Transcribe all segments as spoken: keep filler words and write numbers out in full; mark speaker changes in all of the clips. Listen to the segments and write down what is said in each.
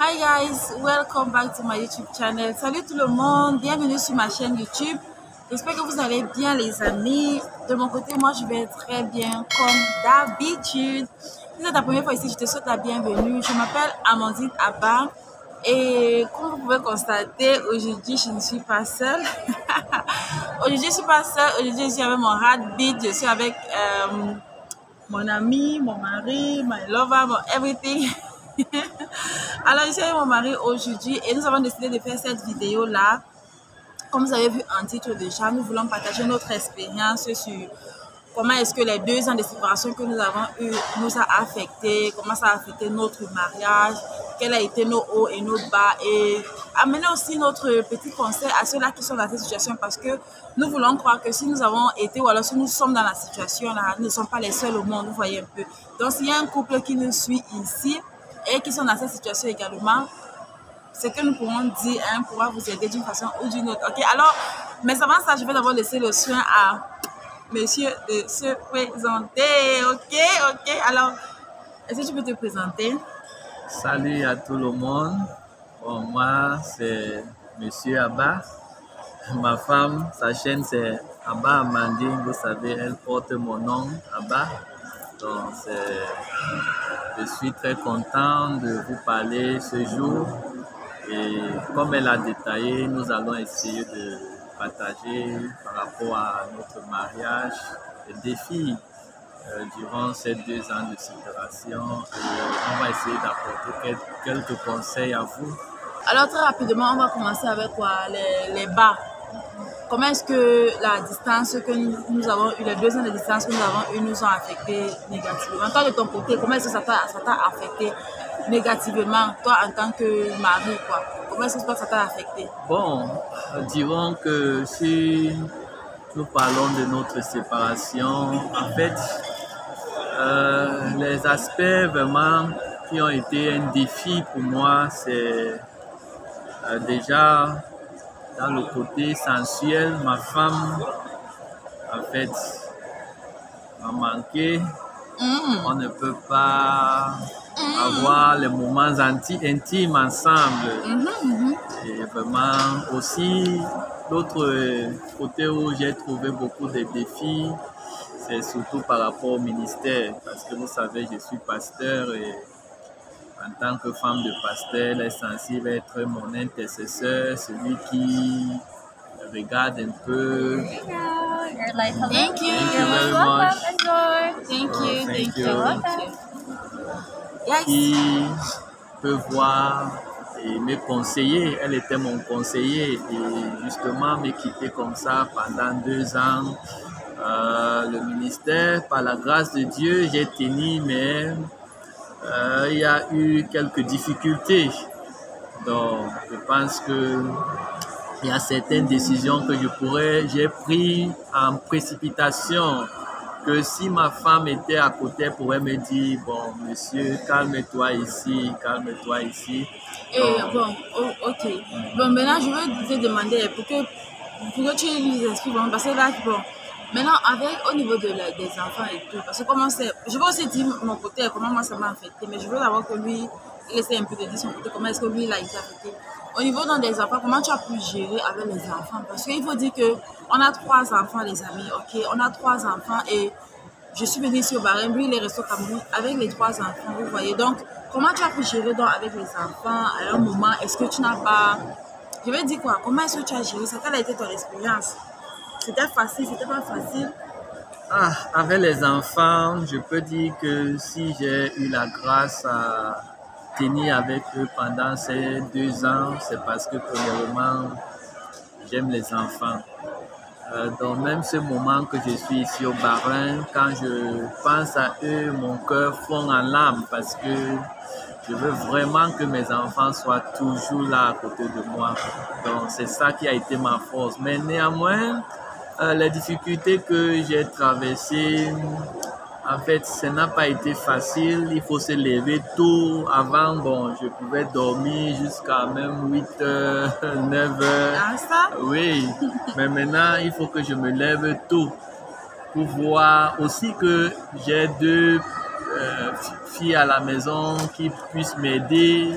Speaker 1: Hi guys, welcome back to my YouTube channel. Salut tout le monde, bienvenue sur ma chaîne YouTube. J'espère que vous allez bien les amis. De mon côté, moi je vais très bien comme d'habitude. Si c'est ta première fois ici, je te souhaite la bienvenue. Je m'appelle Amandine Abba et comme vous pouvez constater, aujourd'hui je ne suis pas seule. Aujourd'hui je ne suis pas seule, aujourd'hui je suis avec mon heartbeat, je suis avec euh, mon ami, mon mari, my lover, mon everything. Alors, je suis avec mon mari aujourd'hui et nous avons décidé de faire cette vidéo-là. Comme vous avez vu en titre déjà, nous voulons partager notre expérience sur comment est-ce que les deux ans de séparation que nous avons eu nous a affecté, comment ça a affecté notre mariage, quels ont été nos hauts et nos bas et amener aussi notre petit conseil à ceux-là qui sont dans cette situation parce que nous voulons croire que si nous avons été ou alors si nous sommes dans la situation là, nous ne sommes pas les seuls au monde, vous voyez un peu. Donc, s'il y a un couple qui nous suit ici et qui sont dans cette situation également, ce que nous pourrons dire hein, pourra vous aider d'une façon ou d'une autre. Ok, alors, mais avant ça, je vais d'abord laisser le soin à monsieur de se présenter. Ok, ok. Alors, est-ce que tu peux te présenter?
Speaker 2: Salut à tout le monde. Bon, moi, c'est monsieur Abba. Ma femme, sa chaîne, c'est Abba Amandine. Vous savez, elle porte mon nom, Abba. Donc, je suis très content de vous parler ce jour. Et comme elle a détaillé, nous allons essayer de partager par rapport à notre mariage, les défis euh, durant ces deux ans de séparation. Et on va essayer d'apporter quelques, quelques conseils à vous.
Speaker 1: Alors, très rapidement, on va commencer avec quoi? Les, les bas. Comment est-ce que la distance que nous, nous avons eu, les deux ans de distance que nous avons eu, nous ont affecté négativement? Toi, de ton côté, comment est-ce que ça t'a affecté négativement, toi, en tant que mari, quoi? Comment est-ce que toi, ça t'a affecté?
Speaker 2: Bon, dirons que si nous parlons de notre séparation, en fait, euh, les aspects vraiment qui ont été un défi pour moi, c'est euh, déjà dans le côté sensuel, ma femme, en fait, m'a manqué. Mm. On ne peut pas mm. avoir les moments intimes ensemble. Mm -hmm. Et vraiment aussi, l'autre côté où j'ai trouvé beaucoup de défis, c'est surtout par rapport au ministère. Parce que vous savez, je suis pasteur et en tant que femme de pasteur, elle est censée être mon intercesseur, celui qui regarde un peu.
Speaker 1: Thank you.
Speaker 2: Thank you
Speaker 1: Thank you
Speaker 2: very much.
Speaker 1: Thank
Speaker 2: Oh,
Speaker 1: you.
Speaker 2: thank
Speaker 1: Thank
Speaker 2: you.
Speaker 1: you. Yes.
Speaker 2: Qui peut voir et me conseiller. Elle était mon conseiller et justement me quitter comme ça pendant deux ans. Euh, le ministère, par la grâce de Dieu, j'ai tenu, mais euh, il y a eu quelques difficultés. Donc, je pense que il y a certaines décisions que je pourrais, j'ai prises en précipitation, que si ma femme était à côté, elle pourrait me dire, bon, monsieur, calme-toi ici, calme-toi ici.
Speaker 1: Et donc, bon, oh, ok. Bon, maintenant, je vais te demander pour que, pour que tu nous expliques, bon, parce que là, bon, maintenant, avec, au niveau de la, des enfants et tout, parce que comment c'est, je vais aussi dire mon côté, comment moi ça m'a affecté, mais je veux d'abord que lui, il essaie un peu de dire son côté, comment est-ce que lui, il a été affecté. Au niveau dans des enfants, comment tu as pu gérer avec les enfants? Parce qu'il faut dire qu'on a trois enfants, les amis, ok? On a trois enfants et je suis venue ici au Bahreïn, lui, il est resté au Cameroun avec les trois enfants, vous voyez. Donc, comment tu as pu gérer donc avec les enfants à un moment? Est-ce que tu n'as pas... Je vais dire quoi? Comment est-ce que tu as géré ça? Quelle a été ton expérience? C'était facile, c'était pas facile?
Speaker 2: Ah, avec les enfants, je peux dire que si j'ai eu la grâce à tenir avec eux pendant ces deux ans, c'est parce que premièrement, j'aime les enfants. Euh, dans même ce moment que je suis ici au Bahreïn, quand je pense à eux, mon cœur fond en larmes parce que je veux vraiment que mes enfants soient toujours là à côté de moi. Donc c'est ça qui a été ma force. Mais néanmoins, euh, les difficultés que j'ai traversées, en fait, ça n'a pas été facile. Il faut se lever tôt. Avant, bon, je pouvais dormir jusqu'à même huit heures, neuf heures.
Speaker 1: Ah, ça?
Speaker 2: Oui, mais maintenant, il faut que je me lève tôt pour voir aussi que j'ai deux euh, filles à la maison qui puissent m'aider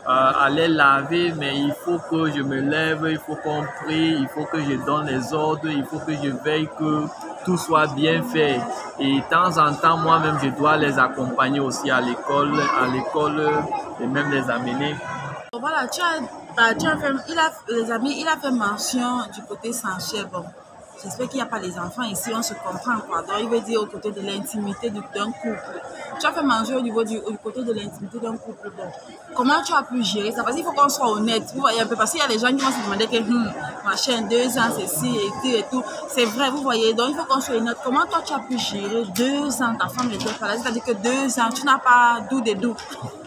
Speaker 2: euh, aller laver, mais il faut que je me lève, il faut qu'on prie, il faut que je donne les ordres, il faut que je veille que tout soit bien fait. Et de temps en temps, moi-même, je dois les accompagner aussi à l'école, à l'école et même les amener.
Speaker 1: Voilà, tu as, bah, tu as fait, il a, les amis, il a fait mention du côté sensuel. Bon, j'espère qu'il n'y a pas les enfants ici, on se comprend quoi. Donc, il veut dire au côté de l'intimité d'un couple. Tu as fait mention au niveau du au côté de l'intimité d'un couple. Bon, comment tu as pu gérer ça? Parce qu'il faut qu'on soit honnête. Vous voyez un peu, parce qu'il y a des gens qui vont se demander que, hum, machin, deux ans, c'est ci et tout et tout. C'est vrai, vous voyez. Donc, il faut qu'on soit honnête. Comment toi, tu as pu gérer deux ans, ta femme était pas là? C'est-à-dire que deux ans, tu n'as pas d'où des doux.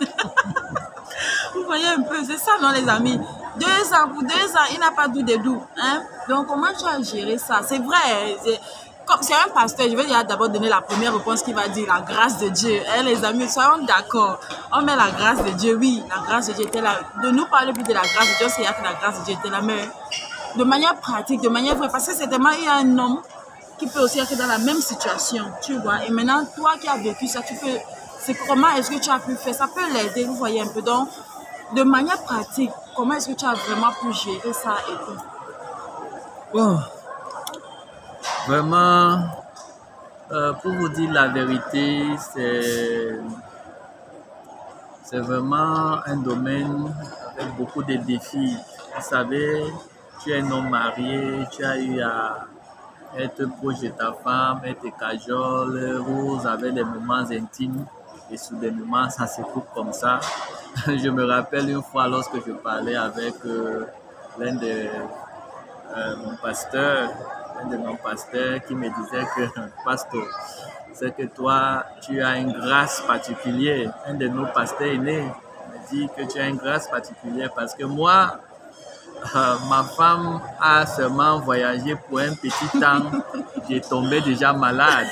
Speaker 1: Vous voyez un peu, c'est ça, non, les amis? Deux ans, pour deux ans, il n'a pas d'où des doux. Hein? Donc, comment tu as géré ça? C'est vrai, c'est un pasteur, je vais d'abord donner la première réponse qui va dire la grâce de Dieu. Hein, les amis, soyons d'accord. On met la grâce de Dieu, oui, la grâce de Dieu était là. De nous parler plus de la grâce de Dieu, c'est que la grâce de Dieu était là, mais de manière pratique, de manière vraie, parce que c'est tellement, il y a un homme qui peut aussi être dans la même situation, tu vois. Et maintenant, toi qui as vécu ça, tu peux, c'est comment est-ce que tu as pu faire? Ça peut l'aider, vous voyez un peu. Donc, de manière pratique, comment est-ce que tu as vraiment pu gérer ça et tout?
Speaker 2: Oh, vraiment, euh, pour vous dire la vérité, c'est c'est vraiment un domaine avec beaucoup de défis. Vous savez, tu es un homme marié, tu as eu à être proche de ta femme, être cajole, vous avez des moments intimes et soudainement ça se coupe comme ça. Je me rappelle une fois lorsque je parlais avec euh, l'un de euh, mon pasteur, un de nos pasteurs qui me disait que, pasteur, c'est que toi, tu as une grâce particulière. Un de nos pasteurs aînés me dit que tu as une grâce particulière parce que moi, euh, ma femme a seulement voyagé pour un petit temps, j'ai tombé déjà malade.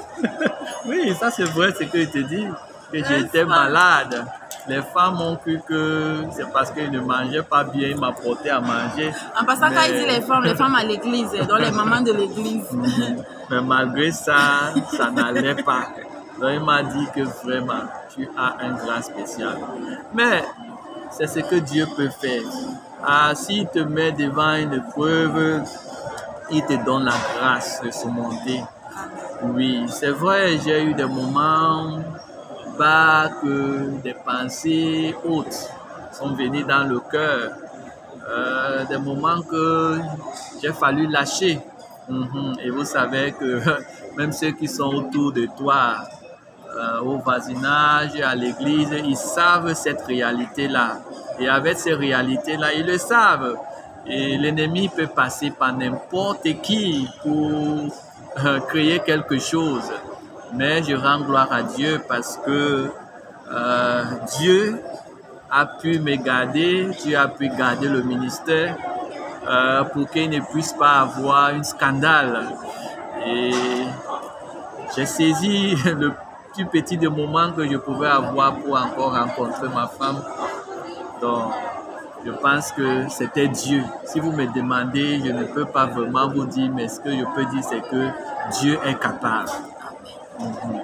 Speaker 2: Oui, ça c'est vrai ce que je te dis, que j'étais malade. Les femmes ont cru que c'est parce qu'ils ne mangeaient pas bien, ils m'apportaient à manger.
Speaker 1: En passant, mais... quand il dit les femmes, les femmes à l'église, donc les mamans de l'église.
Speaker 2: Mais malgré ça, ça n'allait pas. Donc il m'a dit que vraiment, tu as un grâce spécial. Mais c'est ce que Dieu peut faire. Ah, s'il te met devant une épreuve, il te donne la grâce de surmonter. Oui, c'est vrai, j'ai eu des moments bas que des pensées hautes sont venues dans le cœur. Euh, des moments que j'ai fallu lâcher. Mm-hmm. Et vous savez que même ceux qui sont autour de toi, euh, au voisinage, à l'église, ils savent cette réalité-là. Et avec ces réalités-là, ils le savent. Et l'ennemi peut passer par n'importe qui pour euh, créer quelque chose. Mais je rends gloire à Dieu parce que euh, Dieu a pu me garder, Dieu a pu garder le ministère euh, pour qu'il ne puisse pas avoir un scandale. Et j'ai saisi le plus petit des moments que je pouvais avoir pour encore rencontrer ma femme. Donc, je pense que c'était Dieu. Si vous me demandez, je ne peux pas vraiment vous dire, mais ce que je peux dire, c'est que Dieu est capable. Mm-hmm.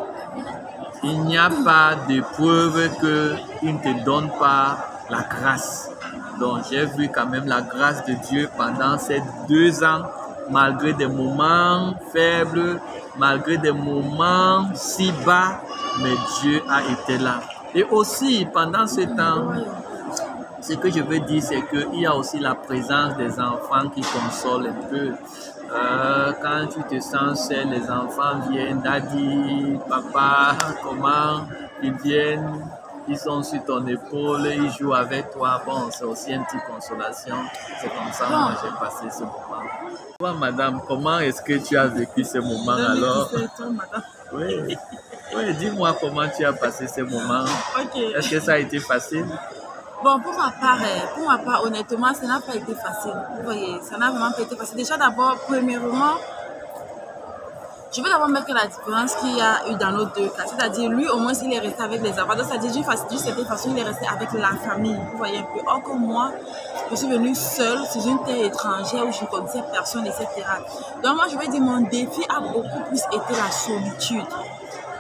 Speaker 2: Il n'y a pas de preuve qu'il ne te donne pas la grâce. Donc, j'ai vu quand même la grâce de Dieu pendant ces deux ans, malgré des moments faibles, malgré des moments si bas, mais Dieu a été là. Et aussi, pendant ce temps, ce que je veux dire, c'est qu'il y a aussi la présence des enfants qui consolent un peu. Euh, quand tu te sens seul, les enfants viennent, daddy, papa, comment ils viennent, ils sont sur ton épaule, ils jouent avec toi. Bon, c'est aussi une petite consolation. C'est comme ça que moi j'ai passé ce moment. Toi, madame, comment est-ce que tu as vécu ce moment alors? Oui, oui, dis-moi comment tu as passé ce moment. Okay. Est-ce que ça a été facile?
Speaker 1: Bon, pour ma part, pour ma part, honnêtement, ça n'a pas été facile. Vous voyez, ça n'a vraiment pas été facile. Déjà, d'abord, premièrement, je veux d'abord mettre la différence qu'il y a eu dans nos deux cas. C'est-à-dire, lui, au moins, il est resté avec les enfants. Donc, c'est-à-dire, d'une certaine façon, il est resté avec la famille. Vous voyez un peu. Or que moi, je suis venue seule sur une terre étrangère où je ne connaissais personne, et cetera. Donc, moi, je veux dire, mon défi a beaucoup plus été la solitude.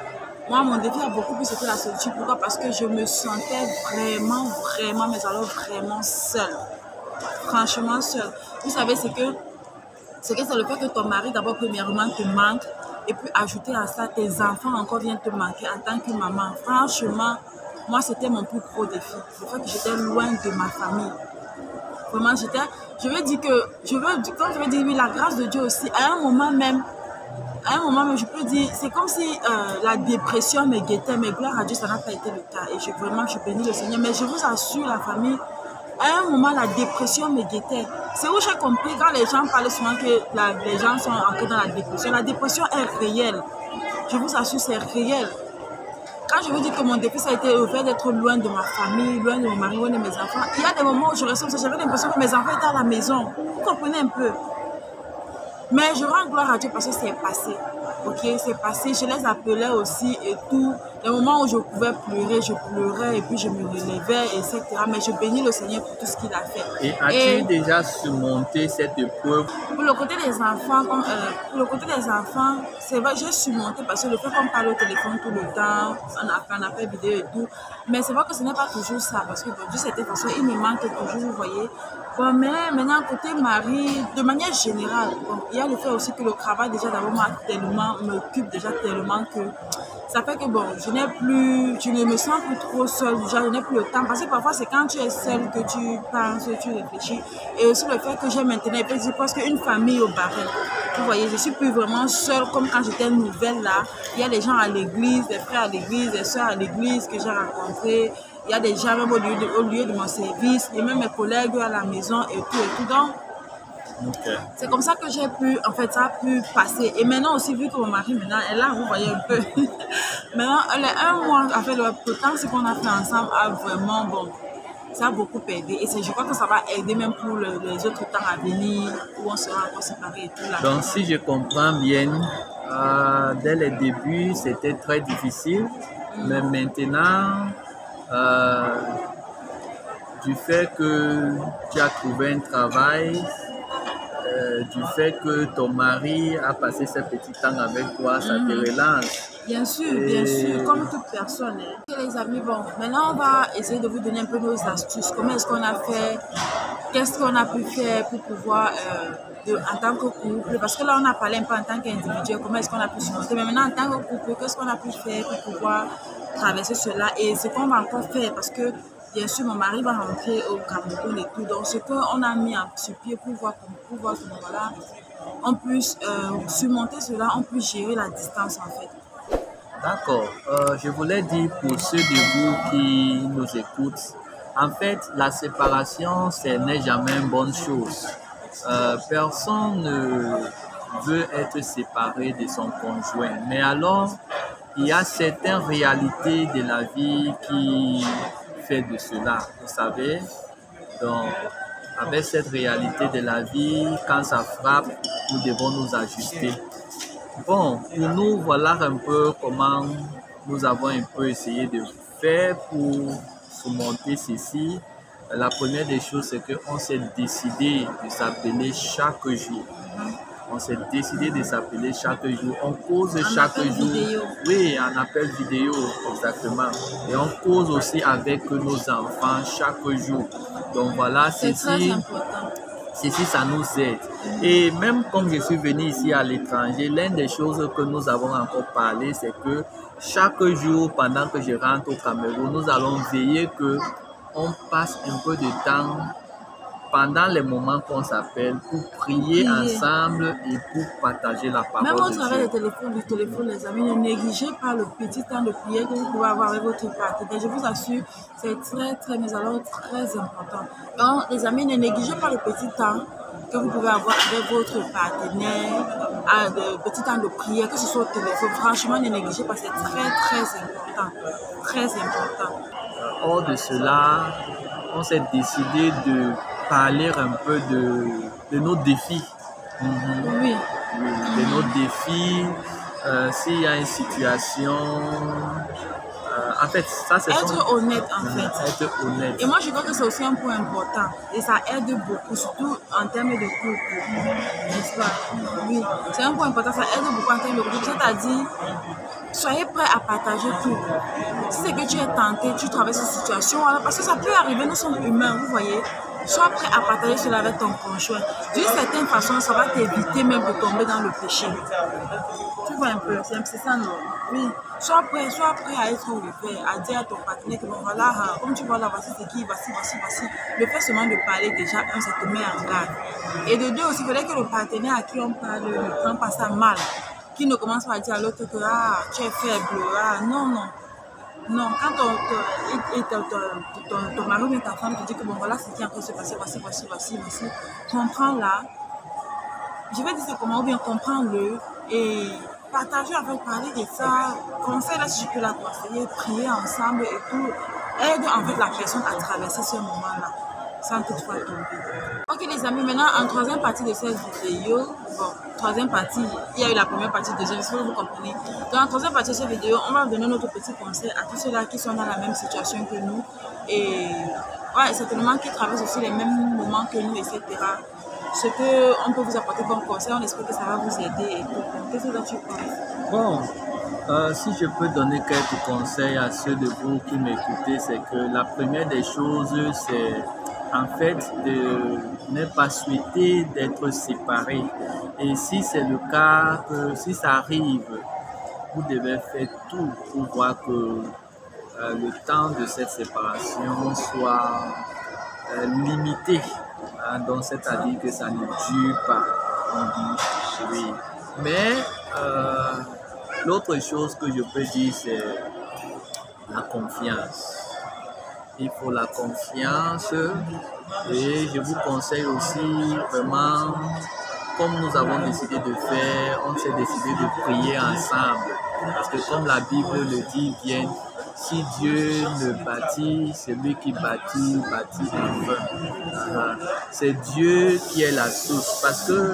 Speaker 1: Moi, mon défi a beaucoup plus été la solitude. Pourquoi? Parce que je me sentais vraiment, vraiment, mais alors vraiment seule. Franchement seule. Vous savez, c'est que c'est que c'est le fait que ton mari, d'abord, premièrement, te manque. Et puis, ajouter à ça, tes enfants encore viennent te manquer en tant que maman. Franchement, moi, c'était mon plus gros défi. Le fait que j'étais loin de ma famille. Vraiment, j'étais... Je veux dire que... Je veux, quand je veux dire, oui, la grâce de Dieu aussi, à un moment même, à un moment même, je peux dire, c'est comme si euh, la dépression me guettait, mais gloire à Dieu, ça n'a pas été le cas. Et je, vraiment, je bénis le Seigneur. Mais je vous assure, la famille, à un moment, la dépression me guettait. C'est où j'ai compris, quand les gens parlent souvent que la, les gens sont entrés dans la dépression, la dépression est réelle. Je vous assure, c'est réel. Quand je vous dis que mon défi, ça a été le fait d'être loin de ma famille, loin de mon mari, loin de mes enfants, il y a des moments où je ressens ça, j'avais l'impression que mes enfants étaient à la maison. Vous comprenez un peu? Mais je rends gloire à Dieu parce que c'est passé. Ok, c'est passé. Je les appelais aussi et tout. Les moments où je pouvais pleurer, je pleurais et puis je me relevais, et cetera. Mais je bénis le Seigneur pour tout ce qu'il a fait.
Speaker 2: Et as-tu déjà surmonté cette épreuve?
Speaker 1: Pour le côté des enfants, comme, euh, pour le côté des enfants, c'est vrai, j'ai surmonté parce que le fait qu'on parle au téléphone tout le temps, on a fait un appel vidéo et tout. Mais c'est vrai que ce n'est pas toujours ça parce que bon, de cette façon, il me manque toujours, vous voyez. Bon, mais maintenant, côté mari, de manière générale, bon, il y a le fait aussi que le travail, déjà, d'abord, moi, tellement, m'occupe déjà tellement que ça fait que, bon, je n'ai plus, je ne me sens plus trop seule, déjà, je n'ai plus le temps. Parce que parfois, c'est quand tu es seule que tu penses, tu réfléchis. Et aussi le fait que j'ai maintenant, et puis, je pense qu'une famille au baril. Vous voyez, je suis plus vraiment seule comme quand j'étais nouvelle là. Il y a des gens à l'église, des frères à l'église, des soeurs à l'église que j'ai rencontrés. Il y a des gens même au lieu, de, au lieu de mon service, et même mes collègues à la maison et tout et tout. Donc, okay. C'est comme ça que j'ai pu, en fait, ça a pu passer. Et maintenant aussi, vu que mon mari, maintenant, est là, vous voyez un peu. Maintenant, les un mois, en fait, le temps ce qu'on a fait ensemble a vraiment, bon, ça a beaucoup aidé. Et je crois que ça va aider même pour le, les autres temps à venir, où on sera encore séparés et tout. Là.
Speaker 2: Donc, si je comprends bien, euh, dès le début, c'était très difficile. Mm. Mais maintenant, euh, du fait que tu as trouvé un travail, euh, du fait que ton mari a passé ce petit temps avec toi, ça mm. te relance.
Speaker 1: Bien sûr, et... bien sûr, comme toute personne. Hein. Les amis, bon, maintenant on va essayer de vous donner un peu nos astuces. Comment est-ce qu'on a fait? Qu'est-ce qu'on a pu faire pour pouvoir, euh, de, en tant que couple? Parce que là, on a parlé un peu en tant qu'individu, comment est-ce qu'on a pu se monter. Mais maintenant, en tant que couple, qu'est-ce qu'on a pu faire pour pouvoir traverser cela? Et ce qu'on va encore faire, parce que bien sûr, mon mari va rentrer au Cameroun et tout. Donc, ce qu'on a mis sur pied pour voir pour voir comment voilà, on puisse euh, surmonter cela, on puisse gérer la distance en fait.
Speaker 2: D'accord. Euh, je voulais dire pour ceux de vous qui nous écoutent, en fait, la séparation, ce n'est jamais une bonne chose. Euh, personne ne veut être séparé de son conjoint. Mais alors, il y a certaines réalités de la vie qui fait de cela, vous savez. Donc, avec cette réalité de la vie, quand ça frappe, nous devons nous ajuster. Bon, pour nous, voilà un peu comment nous avons un peu essayé de faire pour surmonter ceci. La première des choses, c'est qu'on s'est décidé de s'appeler chaque jour. On s'est décidé de s'appeler chaque jour. On cause
Speaker 1: en
Speaker 2: chaque jour.
Speaker 1: Vidéo.
Speaker 2: Oui, en appel vidéo, exactement. Et on cause aussi avec nos enfants chaque jour. Donc voilà,
Speaker 1: c'est
Speaker 2: ceci,
Speaker 1: très important.
Speaker 2: Ceci, ça nous aide. Et même comme je suis venu ici à l'étranger, l'une des choses que nous avons encore parlé, c'est que chaque jour, pendant que je rentre au Cameroun, nous allons veiller que on passe un peu de temps pendant les moments qu'on s'appelle pour prier, prier ensemble et pour partager la parole
Speaker 1: Même au
Speaker 2: de
Speaker 1: travers
Speaker 2: Dieu.
Speaker 1: du téléphone, du téléphone, les amis, ne négligez pas le petit temps de prière que vous pouvez avoir avec votre partenaire. Je vous assure, c'est très, très, mais alors très important. Donc, les amis, ne négligez pas le petit temps que vous pouvez avoir avec votre partenaire, le petit temps de prière, que ce soit au téléphone. Franchement, ne négligez pas, c'est très, très important. Très important.
Speaker 2: Hors de cela, on s'est décidé de parler un peu de, de nos défis.
Speaker 1: Mm-hmm. Oui.
Speaker 2: oui. De nos défis. Euh, s'il y a une situation euh, en fait, ça c'est
Speaker 1: Être
Speaker 2: son...
Speaker 1: honnête, en fait.
Speaker 2: Être honnête.
Speaker 1: Et moi, je crois que c'est aussi un point important. Et ça aide beaucoup, surtout en termes de couple. N'est-ce pas? Oui, c'est un point important. Ça aide beaucoup en termes de couple. C'est-à-dire, soyez prêts à partager tout. Si c'est que tu es tenté, tu traverses cette situation, alors parce que ça peut arriver, nous sommes humains, vous voyez. Sois prêt à partager cela avec ton conjoint. D'une certaine façon, ça va t'éviter même de tomber dans le péché. Tu vois un peu, c'est ça, non? Oui. Sois prêt, sois prêt à être ouvert, à dire à ton partenaire que bon voilà, comme tu vois là, voici c'est qui, voici, voici, voici. Le fait seulement de parler déjà, un, ça te met en garde. Et de deux aussi, il faudrait que le partenaire à qui on parle ne prenne pas ça mal. Qui ne commence pas à dire à l'autre que ah, tu es faible, ah, non, non. Non, quand ton, ton, et ton, ton, ton, ton mari ou ta femme te dit que bon voilà ce qui est en train de se passer, voici, voici, voici, voici, comprends-la. Je vais dire ça comment, ou bien comprends-le et partager avec, parler de ça, conseille-la si je peux la conseiller, prier ensemble et tout. Aide en fait la personne à traverser ce moment-là, sans toutefois tomber. Ok les amis, maintenant en troisième partie de cette vidéo, bon, troisième partie, il y a eu la première partie, deuxième, si vous comprenez. Dans la troisième partie de cette vidéo, on va donner notre petit conseil à tous ceux-là qui sont dans la même situation que nous et ouais, certainement qui traversent aussi les mêmes moments que nous, et cetera. Ce qu'on peut vous apporter comme conseil, on espère que ça va vous aider et tout. Qu'est-ce que tu penses?
Speaker 2: Bon, euh, si je peux donner quelques conseils à ceux de vous qui m'écoutez, c'est que la première des choses, c'est en fait de ne pas souhaiter d'être séparés. Et si c'est le cas, que si ça arrive, vous devez faire tout pour voir que euh, le temps de cette séparation soit euh, limité. Hein, donc, c'est-à-dire que ça ne dure pas. Oui. Mais euh, l'autre chose que je peux dire, c'est la confiance. Il faut la confiance et je vous conseille aussi vraiment, comme nous avons décidé de faire, on s'est décidé de prier ensemble. Parce que comme la Bible le dit bien, si Dieu ne bâtit, c'est lui qui bâtit, bâtit en vain. C'est Dieu qui est la source. Parce que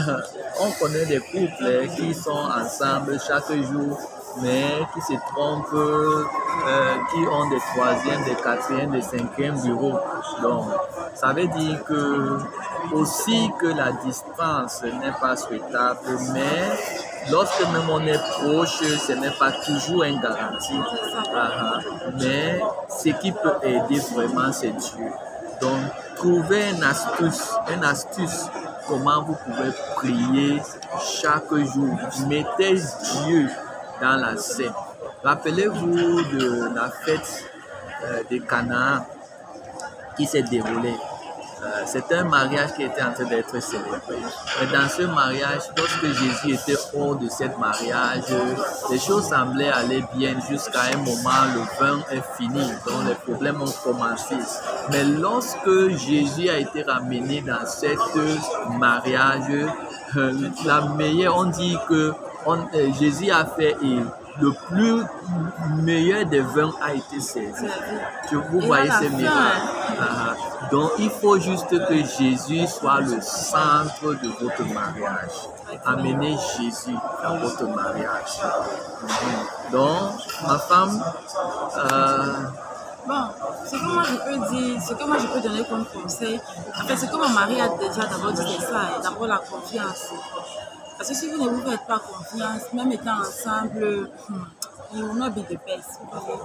Speaker 2: on connaît des couples qui sont ensemble chaque jour, mais qui se trompent, euh, qui ont des troisièmes, des quatrièmes, des cinquièmes bureaux. Donc, ça veut dire que aussi que la distance n'est pas souhaitable, mais lorsque même on est proche, ce n'est pas toujours une garantie. Uh-huh. Mais ce qui peut aider vraiment, c'est Dieu. Donc, trouvez une astuce, une astuce, comment vous pouvez prier chaque jour. Mettez Dieu dans la scène. Rappelez-vous de la fête euh, de Canaan qui s'est déroulée. Euh, c'est un mariage qui était en train d'être célébré. Mais dans ce mariage, lorsque Jésus était hors de ce mariage, les choses semblaient aller bien jusqu'à un moment, le vin est fini, donc les problèmes ont commencé. Mais lorsque Jésus a été ramené dans ce mariage, euh, la meilleure, on dit que on, euh, Jésus a fait et le plus meilleur des vins a été servi. Vous voyez ces miracles. Uh-huh. Donc, il faut juste que Jésus soit le centre de votre mariage. Amenez Jésus dans votre mariage. Uh-huh. Donc, ma femme... Euh...
Speaker 1: Bon, ce que moi je peux dire, ce que moi je peux donner comme conseil, en fait, ce que mon mari a déjà d'abord dit, c'est ça, d'abord la confiance. Parce que si vous ne vous faites pas confiance, même étant ensemble, you will not be the best.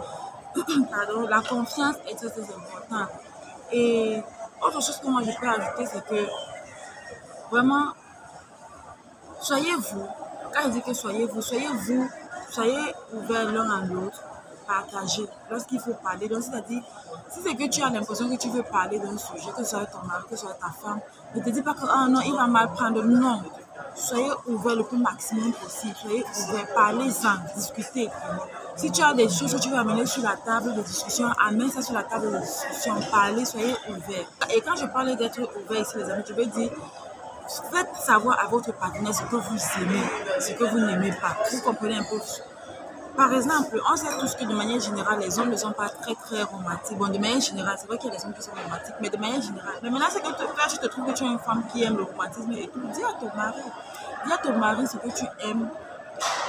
Speaker 1: Pardon, la confiance est très, très importante. Et autre chose que moi je peux ajouter, c'est que vraiment, soyez vous. Quand je dis que soyez vous, soyez vous, soyez ouverts l'un à l'autre, partagez lorsqu'il faut parler. Donc, c'est-à-dire, si c'est que tu as l'impression que tu veux parler d'un sujet, que ce soit ton mari, que ce soit ta femme, ne te dis pas que ah non, il va mal prendre. Non. Soyez ouverts le plus maximum possible. Soyez ouverts, parlez-en, discutez. Si tu as des choses que tu veux amener sur la table de discussion, amène ça sur la table de discussion. Parlez, soyez ouverts. Et quand je parle d'être ouvert ici, les amis, je veux dire, faites savoir à votre partenaire ce que vous aimez, ce que vous n'aimez pas. Vous comprenez un peu. Par exemple, on sait tous que de manière générale, les hommes ne sont pas très très romantiques. Bon, de manière générale, c'est vrai qu'il y a des hommes qui sont romantiques, mais de manière générale. Mais maintenant, c'est que toi, tu te trouves que tu es une femme qui aime le romantisme et tout. Dis à ton mari, dis à ton mari ce que tu aimes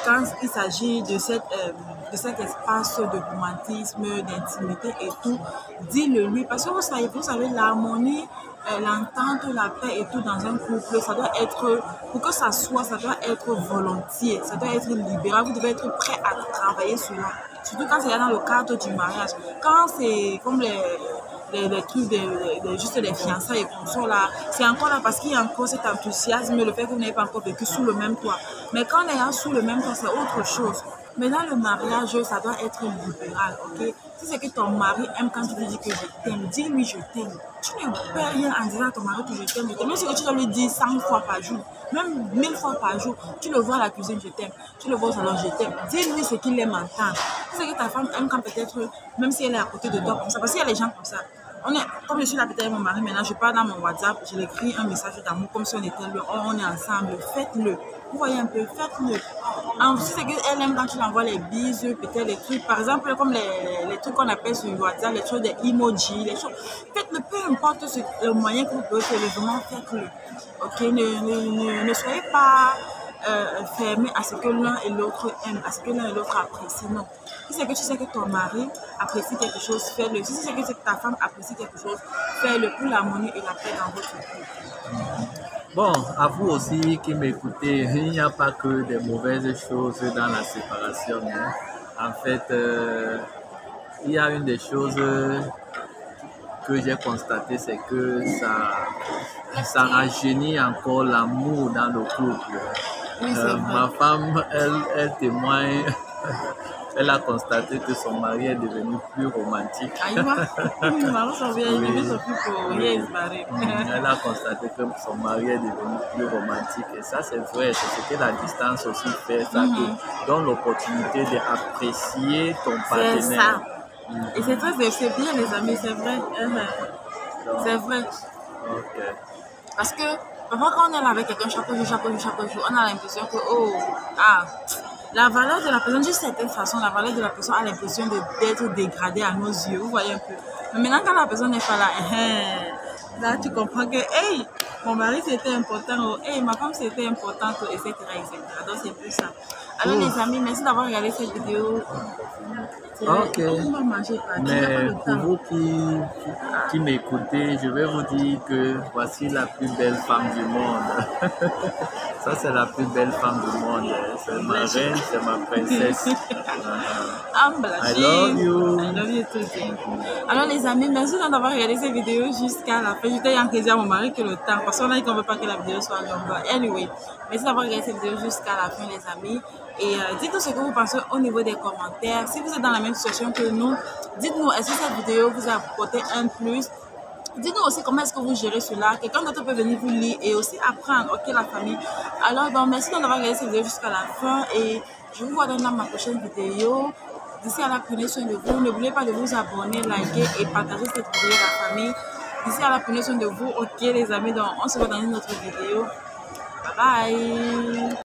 Speaker 1: quand il s'agit de, cette, euh, de cet espace de romantisme, d'intimité et tout, dis-le lui. Parce que vous savez, vous savez l'harmonie, euh, l'entente, la paix et tout dans un couple, ça doit être, pour que ça soit, ça doit être volontiers, ça doit être libéral. Vous devez être prêt à travailler cela. Surtout quand c'est dans le cadre du mariage. Quand c'est comme les, les, les trucs, de, de, de, juste des fiançailles et comme ça, là, c'est encore là parce qu'il y a encore cet enthousiasme, le fait que vous n'avez pas encore vécu sous le même toit. Mais quand on est sous le même toit, c'est autre chose. Mais dans le mariage, ça doit être libéral, ok? Si c'est que ton mari aime quand tu lui dis que je t'aime, dis-lui je t'aime. Tu ne peux rien en disant à ton mari que je t'aime, je t'aime. Même si tu dois lui dire cent fois par jour, même mille fois par jour, tu le vois à la cuisine, je t'aime. Tu le vois au salon, je t'aime. Dis-lui ce qu'il aime entendre. Si c'est que ta femme aime quand peut-être, même si elle est à côté de toi comme ça, parce qu'il y a les gens comme ça. On est, comme je suis là peut-être avec mon mari maintenant, je pars dans mon WhatsApp, je lui écris un message d'amour comme si on était là, oh, on est ensemble, faites-le. Vous voyez un peu, faites-le. En plus, c'est qu'elle aime quand tu l'envoies les bises, peut-être les trucs, par exemple, comme les, les trucs qu'on appelle sur WhatsApp, les choses des emojis, les choses. Faites-le, peu importe ce, le moyen que vous pouvez faire, vraiment faites-le. Ok, ne, ne, ne, ne soyez pas euh, fermés à ce que l'un et l'autre aiment, à ce que l'un et l'autre apprécient. Non. Si c'est que tu sais que ton mari apprécie quelque chose, fais-le. Si c'est que ta femme apprécie quelque chose, fais-le pour l'harmonie et la paix dans votre couple.
Speaker 2: Bon, à vous aussi qui m'écoutez, il n'y a pas que des mauvaises choses dans la séparation. Hein. En fait, euh, il y a une des choses que j'ai constatées, c'est que ça, ça rajeunit encore l'amour dans le couple.
Speaker 1: Oui,
Speaker 2: euh, ma femme, elle, elle témoigne. Elle a constaté que son mari est devenu plus romantique.
Speaker 1: Oui.
Speaker 2: Elle a constaté que son mari est devenu plus romantique. Et ça, c'est vrai. C'est ce que la distance aussi fait. Ça mm-hmm. te donne l'opportunité d'apprécier ton partenaire.
Speaker 1: C'est ça. Mm-hmm. Et c'est très, c'est bien, les amis, c'est vrai. C'est vrai.
Speaker 2: Ok.
Speaker 1: Parce que parfois, quand on est là avec quelqu'un chaque jour, chaque jour, chaque jour, on a l'impression que, oh, ah, la valeur de la personne, d'une certaine façon, la valeur de la personne a l'impression d'être dégradée à nos yeux. Vous voyez un peu. Mais maintenant, quand la personne n'est pas là, hein, là, tu comprends que, hey, mon mari c'était important, ou hey, ma femme c'était importante, et cetera, et cetera. Donc, c'est plus ça. Alors, Ouf. les amis, merci d'avoir regardé cette vidéo.
Speaker 2: Ok. Mais pour vous qui, qui m'écoutez, je vais vous dire que voici la plus belle femme du monde. Ça, c'est la plus belle femme du monde. C'est ma reine, c'est ma princesse. I love you.
Speaker 1: I love you too. Alors, les amis, merci d'avoir regardé cette vidéo jusqu'à la fin. J'étais en train à mon mari que le temps, parce qu'on a dit qu'on ne veut pas que la vidéo soit longue. Anyway, merci d'avoir regardé cette vidéo jusqu'à la fin, les amis. Et euh, dites-nous ce que vous pensez au niveau des commentaires. Si vous êtes dans la même situation que nous, dites-nous, est-ce que cette vidéo vous a apporté un plus? Dites-nous aussi comment est-ce que vous gérez cela. Quelqu'un d'autre peut venir vous lire et aussi apprendre, ok, la famille. Alors, donc, merci d'avoir regardé cette vidéo jusqu'à la fin et je vous vois dans ma prochaine vidéo. D'ici à là, prenez soin de vous. N'oubliez pas de vous abonner, liker et partager cette vidéo, la famille. D'ici à là, prenez soin de vous, ok, les amis. Donc, on se voit dans une autre vidéo. Bye bye.